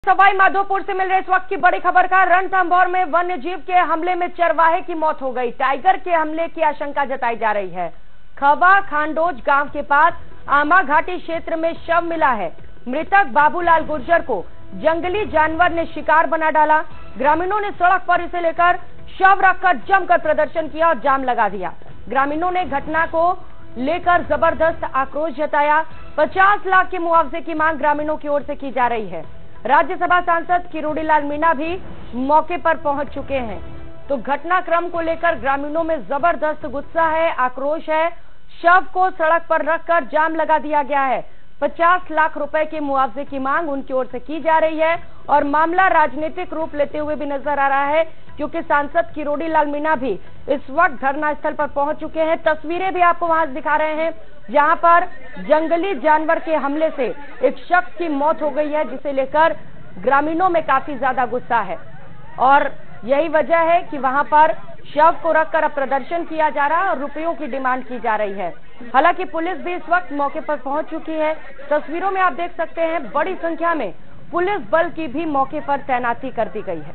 सवाई माधोपुर से मिल रहे इस वक्त की बड़ी खबर का रणथंभौर में वन्य जीव के हमले में चरवाहे की मौत हो गई। टाइगर के हमले की आशंका जताई जा रही है। खवा खांडोज गांव के पास आमा घाटी क्षेत्र में शव मिला है। मृतक बाबूलाल गुर्जर को जंगली जानवर ने शिकार बना डाला। ग्रामीणों ने सड़क पर इसे लेकर शव रखकर जमकर प्रदर्शन किया और जाम लगा दिया। ग्रामीणों ने घटना को लेकर जबरदस्त आक्रोश जताया। 50 लाख के मुआवजे की मांग ग्रामीणों की ओर से की जा रही है। राज्यसभा सांसद किरोड़ीलाल मीणा भी मौके पर पहुंच चुके हैं। तो घटनाक्रम को लेकर ग्रामीणों में जबरदस्त गुस्सा है, आक्रोश है। शव को सड़क पर रखकर जाम लगा दिया गया है। 50 लाख रुपए के मुआवजे की मांग उनकी ओर से की जा रही है और मामला राजनीतिक रूप लेते हुए भी नजर आ रहा है, क्योंकि सांसद किरोड़ीलाल मीणा भी इस वक्त धरना स्थल पर पहुंच चुके हैं। तस्वीरें भी आपको वहां दिखा रहे हैं, जहां पर जंगली जानवर के हमले से एक शख्स की मौत हो गई है, जिसे लेकर ग्रामीणों में काफी ज्यादा गुस्सा है। और यही वजह है कि वहां पर शव को रखकर अब प्रदर्शन किया जा रहा है और रुपयों की डिमांड की जा रही है। हालांकि पुलिस भी इस वक्त मौके पर पहुंच चुकी है। तस्वीरों में आप देख सकते हैं बड़ी संख्या में पुलिस बल की भी मौके पर तैनाती कर दी गई है।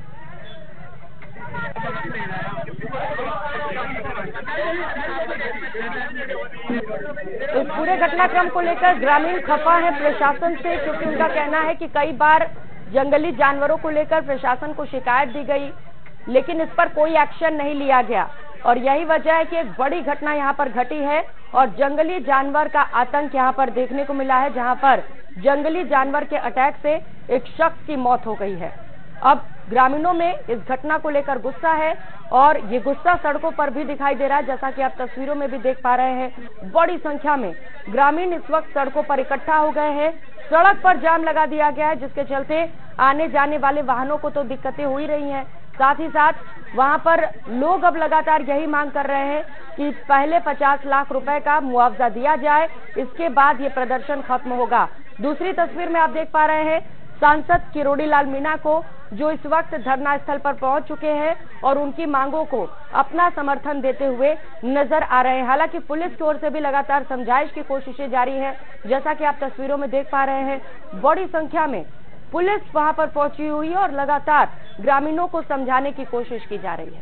इस पूरे घटनाक्रम को लेकर ग्रामीण खफा है प्रशासन से, क्योंकि उनका कहना है कि कई बार जंगली जानवरों को लेकर प्रशासन को शिकायत दी गई, लेकिन इस पर कोई एक्शन नहीं लिया गया। और यही वजह है कि एक बड़ी घटना यहां पर घटी है और जंगली जानवर का आतंक यहां पर देखने को मिला है, जहां पर जंगली जानवर के अटैक से एक शख्स की मौत हो गई है। अब ग्रामीणों में इस घटना को लेकर गुस्सा है और ये गुस्सा सड़कों पर भी दिखाई दे रहा है, जैसा कि आप तस्वीरों में भी देख पा रहे हैं। बड़ी संख्या में ग्रामीण इस वक्त सड़कों पर इकट्ठा हो गए हैं। सड़क पर जाम लगा दिया गया है, जिसके चलते आने जाने वाले वाहनों को तो दिक्कतें हो ही रही हैं। साथ ही साथ वहां पर लोग अब लगातार यही मांग कर रहे हैं कि पहले 50 लाख रुपए का मुआवजा दिया जाए, इसके बाद ये प्रदर्शन खत्म होगा। दूसरी तस्वीर में आप देख पा रहे हैं सांसद किरोड़ीलाल मीणा को, जो इस वक्त धरना स्थल पर पहुंच चुके हैं और उनकी मांगों को अपना समर्थन देते हुए नजर आ रहे हैं। हालांकि पुलिस की ओर से भी लगातार समझाइश की कोशिशें जारी है, जैसा कि आप तस्वीरों में देख पा रहे हैं। बड़ी संख्या में पुलिस वहां पर पहुंची हुई है और लगातार ग्रामीणों को समझाने की कोशिश की जा रही है।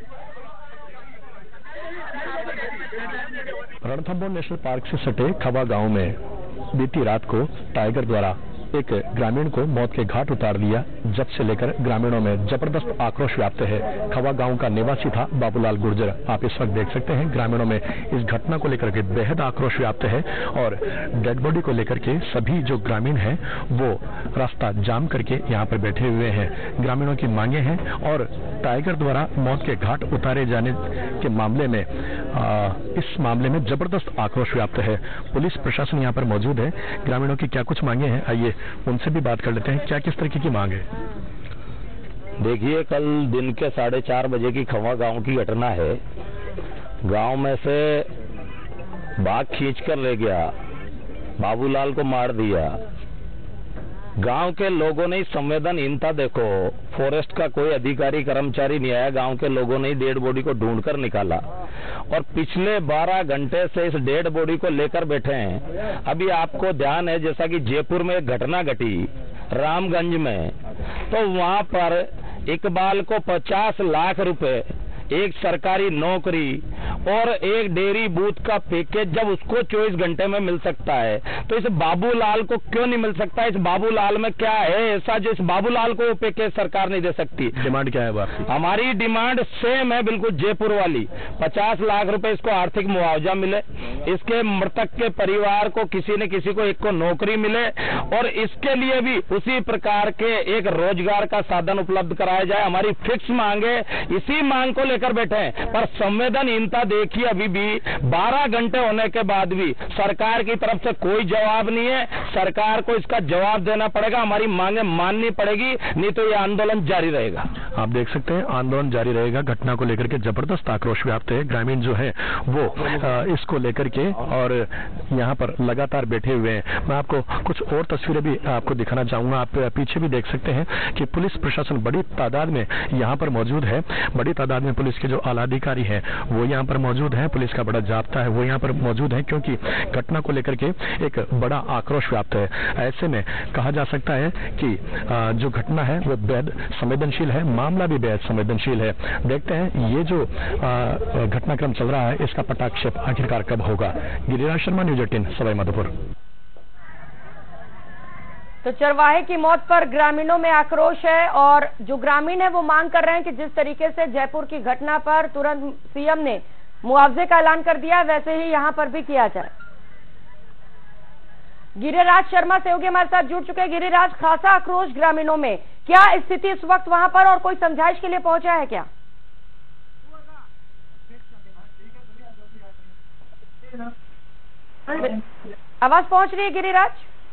रणथंभौर नेशनल पार्क से सटे खवा गांव में बीती रात को टाइगर द्वारा एक ग्रामीण को मौत के घाट उतार दिया, जब से लेकर ग्रामीणों में जबरदस्त आक्रोश व्याप्त है। खवा गांव का निवासी था बाबूलाल गुर्जर। आप इस वक्त देख सकते हैं ग्रामीणों में इस घटना को लेकर के बेहद आक्रोश व्याप्त है और डेड बॉडी को लेकर के सभी जो ग्रामीण हैं वो रास्ता जाम करके यहाँ पर बैठे हुए हैं। ग्रामीणों की मांगे हैं और टाइगर द्वारा मौत के घाट उतारे जाने के मामले में इस मामले में जबरदस्त आक्रोश व्याप्त है। पुलिस प्रशासन यहाँ पर मौजूद है। ग्रामीणों की क्या कुछ मांगे हैं, आइए उनसे भी बात कर लेते हैं। क्या किस तरीके की मांग है? देखिए, कल दिन के 4:30 बजे की खवा गांव की घटना है। गांव में से बाघ खींचकर ले गया, बाबूलाल को मार दिया। गांव के लोगों ने संवेदनहीनता देखो, फॉरेस्ट का कोई अधिकारी कर्मचारी नहीं आया। गांव के लोगों ने डेड बॉडी को ढूंढकर निकाला और पिछले 12 घंटे से इस डेड बॉडी को लेकर बैठे हैं। अभी आपको ध्यान है, जैसा कि जयपुर में एक घटना घटी रामगंज में, तो वहां पर इकबाल को 50 लाख रुपए, एक सरकारी नौकरी और एक डेयरी बूथ का पैकेज जब उसको 24 घंटे में मिल सकता है, तो इस बाबूलाल को क्यों नहीं मिल सकता? इस बाबूलाल में क्या है ऐसा जो इस बाबूलाल को वो पैकेज सरकार नहीं दे सकती? डिमांड क्या है आपकी? हमारी डिमांड सेम है, बिल्कुल जयपुर वाली। 50 लाख रुपए इसको आर्थिक मुआवजा मिले, इसके मृतक के परिवार को किसी न किसी को एक को नौकरी मिले और इसके लिए भी उसी प्रकार के एक रोजगार का साधन उपलब्ध कराया जाए। हमारी फिक्स मांगे, इसी मांग को लेकर बैठे हैं। पर संवेदनहीनता देखिए, अभी भी 12 घंटे होने के बाद भी सरकार की तरफ से कोई जवाब नहीं है। सरकार को इसका जवाब देना पड़ेगा, हमारी मांगे माननी पड़ेगी, नहीं तो ये आंदोलन जारी रहेगा। आप देख सकते हैं आंदोलन जारी रहेगा। घटना को लेकर के जबरदस्त आक्रोश व्याप्त है। ग्रामीण जो है वो इसको लेकर के और यहाँ पर लगातार बैठे हुए हैं। मैं आपको कुछ और तस्वीरें भी आपको दिखाना चाहूंगा। आप पीछे भी देख सकते हैं कि पुलिस प्रशासन बड़ी तादाद में यहाँ पर मौजूद है। बड़ी तादाद में पुलिस के जो आला अधिकारी हैं वो यहाँ पर मौजूद है। पुलिस का बड़ा जाब्ता है वो यहाँ पर मौजूद है, क्योंकि घटना को लेकर के एक बड़ा आक्रोश व्याप्त है। ऐसे में कहा जा सकता है कि जो घटना है वो बेहद संवेदनशील है, मामला भी बेहद संवेदनशील है। देखते हैं ये जो घटनाक्रम चल रहा है इसका पटाक्षेप आखिरकार कब होगा। गिरिराज शर्मा, न्यूज़ 18, सवाई माधोपुर। तो चरवाहे की मौत पर ग्रामीणों में आक्रोश है और जो ग्रामीण है वो मांग कर रहे हैं कि जिस तरीके से जयपुर की घटना पर तुरंत सीएम ने मुआवजे का ऐलान कर दिया वैसे ही यहां पर भी किया जाए। गिरिराज शर्मा सहयोगी हमारे साथ जुड़ चुके हैं। गिरिराज, खासा आक्रोश ग्रामीणों में, क्या स्थिति इस वक्त वहां पर और कोई समझाइश के लिए पहुंचा है क्या? आवाज पहुंच रही है गिरिराज?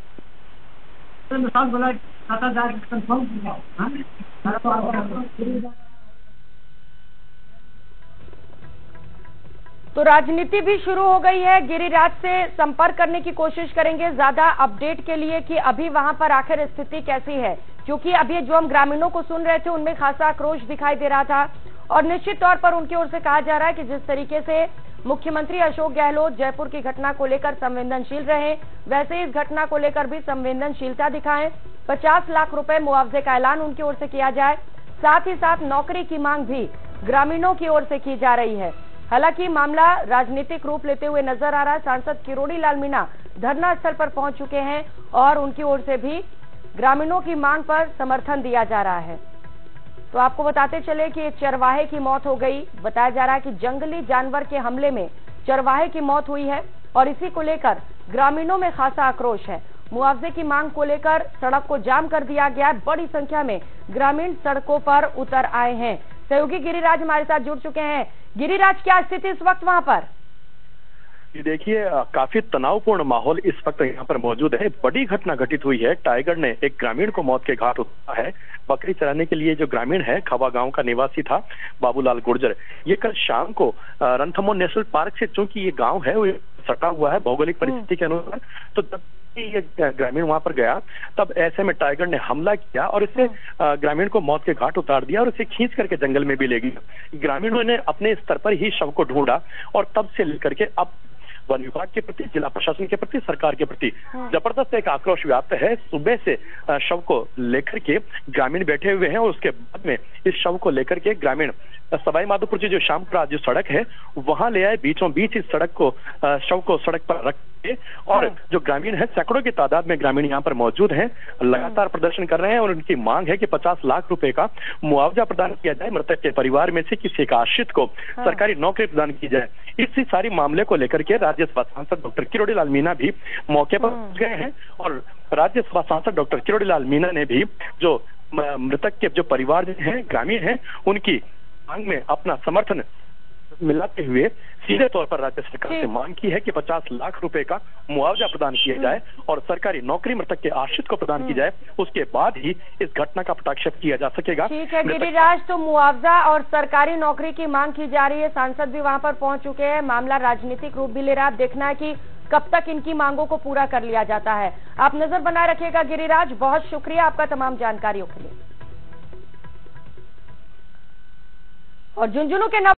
तो राजनीति भी शुरू हो गई है। गिरिराज से संपर्क करने की कोशिश करेंगे ज्यादा अपडेट के लिए कि अभी वहां पर आखिर स्थिति कैसी है, क्योंकि अभी जो हम ग्रामीणों को सुन रहे थे उनमें खासा आक्रोश दिखाई दे रहा था और निश्चित तौर पर उनकी ओर से कहा जा रहा है कि जिस तरीके से मुख्यमंत्री अशोक गहलोत जयपुर की घटना को लेकर संवेदनशील रहे वैसे ही इस घटना को लेकर भी संवेदनशीलता दिखाएं। 50 लाख रुपए मुआवजे का ऐलान उनकी ओर से किया जाए, साथ ही साथ नौकरी की मांग भी ग्रामीणों की ओर से की जा रही है। हालांकि मामला राजनीतिक रूप लेते हुए नजर आ रहा है। सांसद किरोड़ी लाल मीणा धरना स्थल पर पहुंच चुके हैं और उनकी ओर से भी ग्रामीणों की मांग पर समर्थन दिया जा रहा है। तो आपको बताते चले कि चरवाहे की मौत हो गई। बताया जा रहा है कि जंगली जानवर के हमले में चरवाहे की मौत हुई है और इसी को लेकर ग्रामीणों में खासा आक्रोश है। मुआवजे की मांग को लेकर सड़क को जाम कर दिया गया है। बड़ी संख्या में ग्रामीण सड़कों पर उतर आए हैं। सहयोगी गिरिराज हमारे साथ जुड़ चुके हैं। गिरिराज, क्या स्थिति इस वक्त वहां पर? ये देखिए, काफी तनावपूर्ण माहौल इस वक्त यहाँ पर मौजूद है। बड़ी घटना घटित हुई है। टाइगर ने एक ग्रामीण को मौत के घाट उतारा है। बकरी चराने के लिए जो ग्रामीण है, खवा गांव का निवासी था बाबूलाल गुर्जर, ये कल शाम को रणथंभौर नेशनल पार्क से, चूंकि ये गांव है वो सटा हुआ है भौगोलिक परिस्थिति के अनुसार, तो जब ये ग्रामीण वहां पर गया तब ऐसे में टाइगर ने हमला किया और इससे ग्रामीण को मौत के घाट उतार दिया और इसे खींच करके जंगल में भी ले गया। ग्रामीणों ने अपने स्तर पर ही शव को ढूंढा और तब से लेकर के अब वन विभाग के प्रति, जिला प्रशासन के प्रति, सरकार के प्रति जबरदस्त एक आक्रोश व्याप्त है। सुबह से शव को लेकर के ग्रामीण बैठे हुए हैं और उसके बाद में इस शव को लेकर के ग्रामीण सवाई माधोपुर की जो शामपुरा जो सड़क है वहां ले आए। बीचों बीच इस सड़क को, शव को सड़क पर रख के, और जो ग्रामीण है, सैकड़ों की तादाद में ग्रामीण यहाँ पर मौजूद हैं, लगातार प्रदर्शन कर रहे हैं और उनकी मांग है कि 50 लाख रुपए का मुआवजा प्रदान किया जाए। मृतक के परिवार में से किसी एक आश्रित को सरकारी नौकरी प्रदान की जाए। इसी सारी मामले को लेकर के राज्यसभा सांसद डॉक्टर किरोड़ी लाल मीणा भी मौके पर गए हैं और राज्यसभा सांसद डॉक्टर किरोड़ी लाल मीणा ने भी जो मृतक के जो परिवार हैं, ग्रामीण हैं, उनकी मांग में अपना समर्थन मिलाते हुए सीधे तौर पर राज्य सरकार से मांग की है कि 50 लाख रुपए का मुआवजा प्रदान किया जाए और सरकारी नौकरी मृतक के आश्रित को प्रदान की जाए। उसके बाद ही इस घटना का पटाक्षेप किया जा सकेगा। ठीक है गिरिराज, तो मुआवजा और सरकारी नौकरी की मांग की जा रही है। सांसद भी वहां पर पहुंच चुके हैं। मामला राजनीतिक रूप भी ले रहा है। देखना है कि कब तक इनकी मांगों को पूरा कर लिया जाता है। आप नजर बनाए रखिएगा गिरिराज। बहुत शुक्रिया आपका तमाम जानकारियों के लिए। और झुंझुनू के